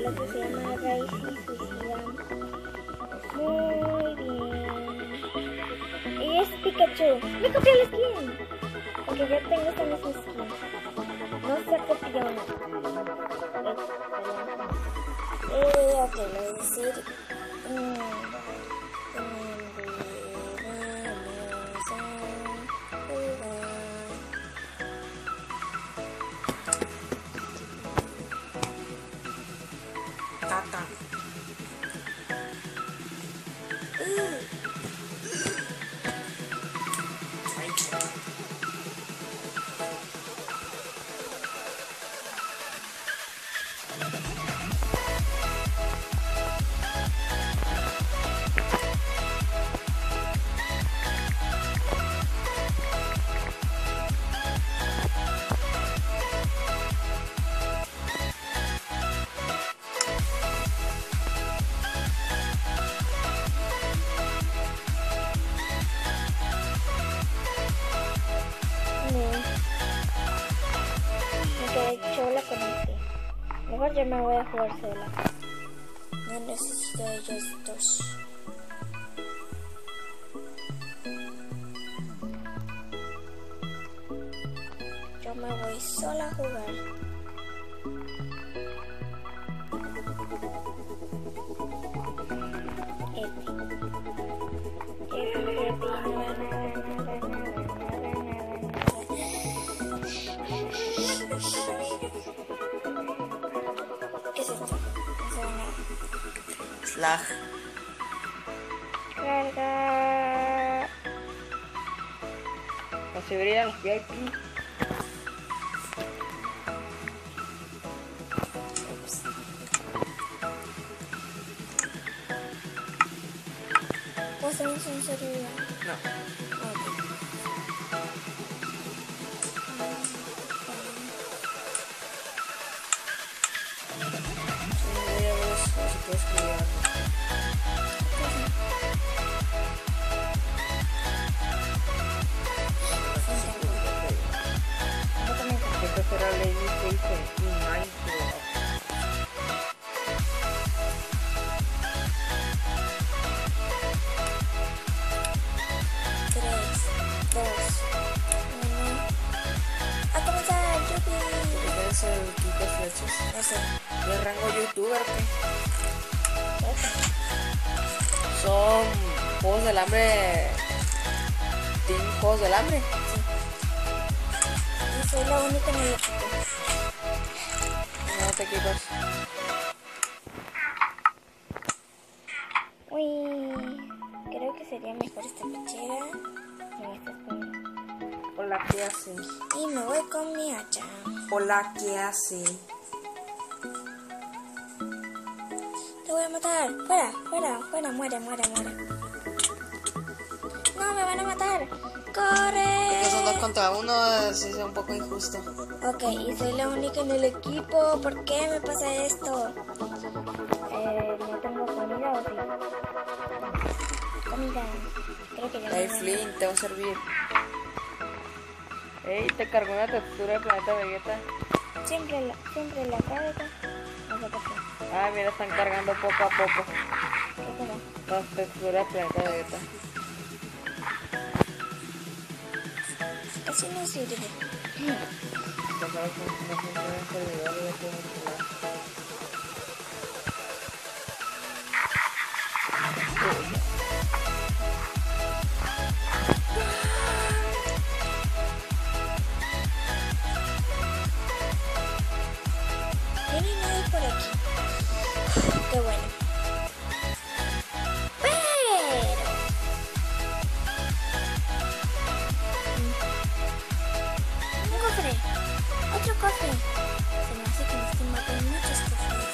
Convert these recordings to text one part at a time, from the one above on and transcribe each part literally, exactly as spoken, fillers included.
el otro se llama Raisi Suicida. Muy bien. Y es Pikachu. Me copié la skin. Porque yo tengo esta misma skin. No se copió una. Eh, ok, le voy a decir. Mm, Caca. chola con este. Mejor yo me voy a jugar sola. No necesito de ellos dos. Yo me voy sola a jugar. Este. Este, este, nada, nada, nada, nada, ¿qué es esto? No se ve nada. Slag. Carga. Así brillan los V I P. ¿Vos tenés un celular? No. Ok. Sí, voy a ver si se puede escribir algo. Esta será la Lady Face y Minecraft. tres, dos, uno. A comenzar, yupi. ¿Qué es el kit de flechas? No sé. ¿Y el rango youtuber qué? Eso. Son juegos del hambre. ¿Team juegos del hambre? Y soy la única en el equipo. No te equipas. Uy, creo que sería mejor esta pechera. No, esta es con- Hola, ¿qué hace? Y me voy con mi hacha. Hola, ¿qué hace? Te voy a matar. Fuera, fuera, fuera. Muere, muere, muere. No, me van a matar. ¡Corre! Porque son dos contra uno, sí es un poco injusto. Ok, y soy la única en el equipo. ¿Por qué me pasa esto? Eh, ¿no tengo comida o sí? Comida. Creo que ya Hey, no. Flynn, te va a servir. Ey, te cargó una textura de Planeta Vegeta. Siempre la, siempre la carga. No sé por qué. Ah, mira, están cargando poco a poco ¿Qué será? las texturas de Planeta Vegeta. Casi no sirve. Ya sabes que no funciona el servidor y ya tiene que celular. Ya no hay nadie por aquí. Qué bueno. Pero... un cofre. Otro cofre. Se me hace que me estoy matando muchos cofres.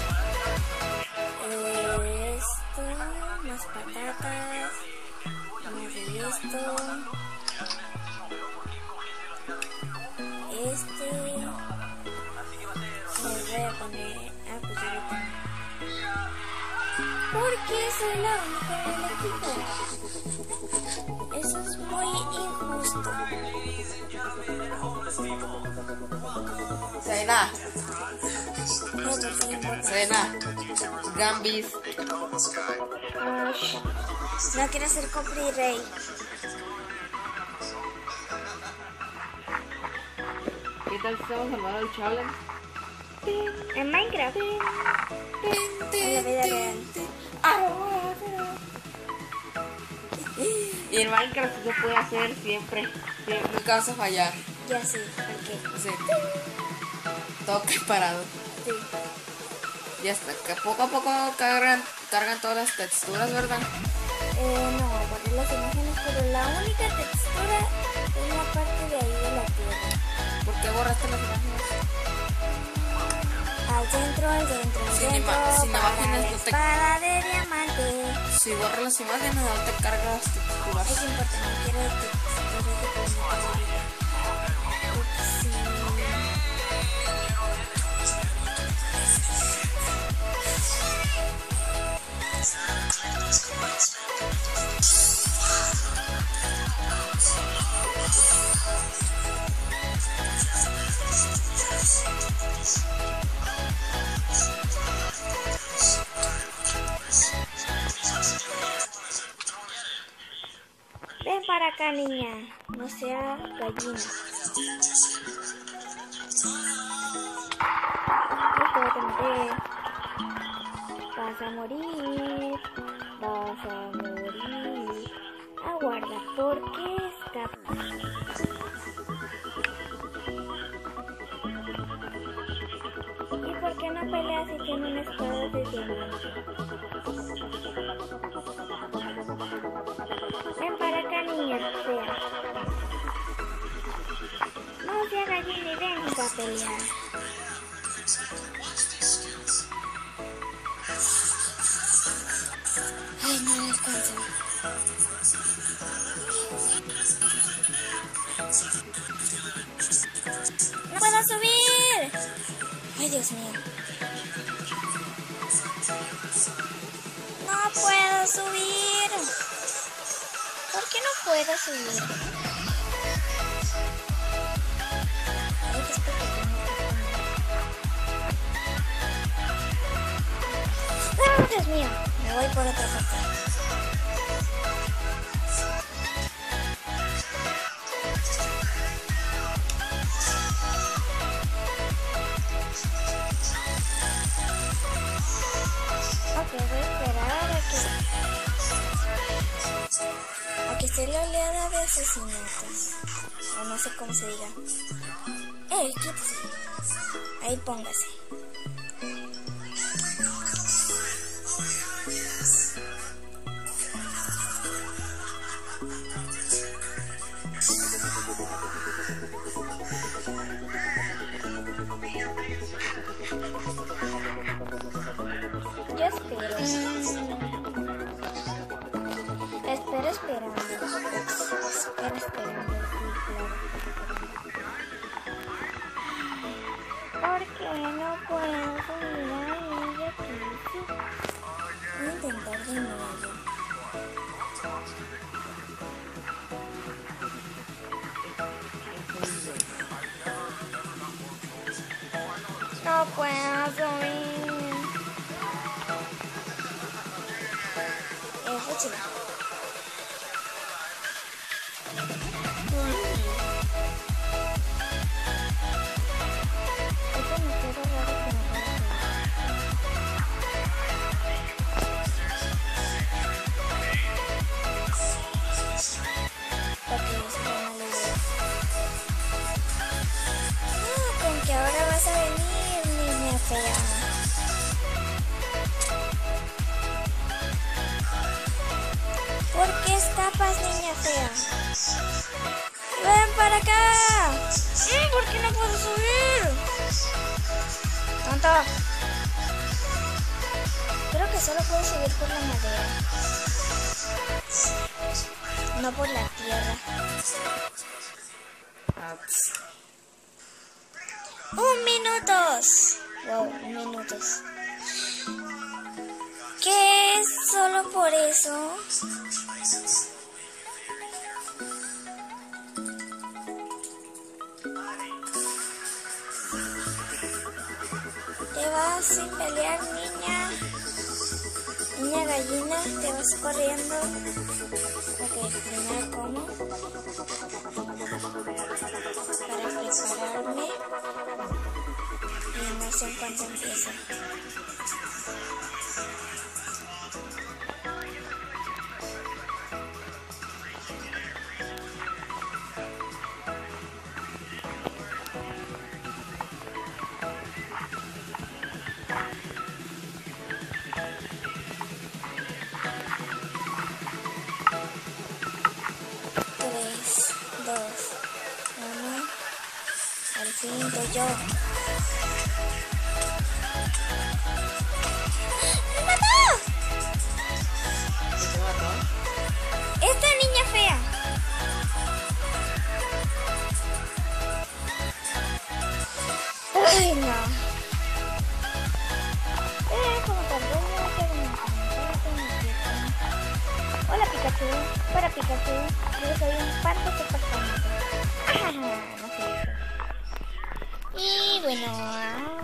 Esto, más patatas. Más de esto. Este. Me voy a poner. Ah, pues yo lo tengo. Porque soy la única en el equipo. Eso es muy injusto. Sena, No, pues soy un bot. Sena. Gambis. Ash. No quiero ser copyright. ¿Qué tal si estamos armando el challenge? En Minecraft. En la vida real. Y en Minecraft se puede hacer siempre. Siempre. Nunca vas a fallar. Ya sí, ¿por Sí. Todo preparado. qué? Sí. Ya está. Que poco a poco cargan, cargan todas las texturas, ¿verdad? Eh, no, borré las imágenes, pero la única textura es la parte de ahí de la tierra. ¿Por qué borraste las imágenes? Al centro, al centro, al Sin centro, ima- sin para imágenes la no te- espada de diamante. Si borras las imágenes, no te cargas las texturas. Es importante, no quiero texturas de color. Upsi. Ven para acá, niña. No sea gallina. Esto te maté. Vas a morir. Vas a morir. Aguarda, ¿por qué escapas? ¿Y por qué no peleas si tiene una espada de diamante? Ven para acá, niña fea. No sea gallina y venga a pelear. Ay, no me alcanza. ¡No puedo subir! ¡Ay, Dios mío! ¡No puedo subir! ¿Por qué no puedo subir? Ay, qué espectacular. ¡Ah, Dios mío! Me voy por otra parte. Ok, voy a esperar a que... a que esté la oleada de asesinatos. O no sé cómo se diga. ¡Eh, quítese! Ahí póngase. Yo espero. Espero esperando. Espero esperando. Sí, claro. ¿Por qué no puedo subir ahí de aquí? Sí. Voy a intentar de nuevo. No puedo subir. Eh, fue chido. Esto me queda raro que me pueda subir. Ok, es una mala idea. Ah, con que ahora vas a venir, niña fea. ¿Por qué escapas, niña fea? ¡Ven para acá! Mm, ¿por qué no puedo subir? ¡Tonto! Creo que solo puedo subir por la madera. No por la tierra. ¡Un minutos! Wow, un minutos. ¿Qué es solo por eso? Te vas sin pelear, niña. Niña gallina, te vas corriendo. Ok, primero como. Para prepararme. Y no sé en cuánto empiezo. tres, dos, uno. Al fin doy yo. ¡Me mató! ¿Qué te mató? Esta niña fea. Ay, no. Eh, como tardó mucho en encontrarte. Hola Pikachu. Para Pikachu. Yo soy un parque supersónico. No sé eso. Y bueno.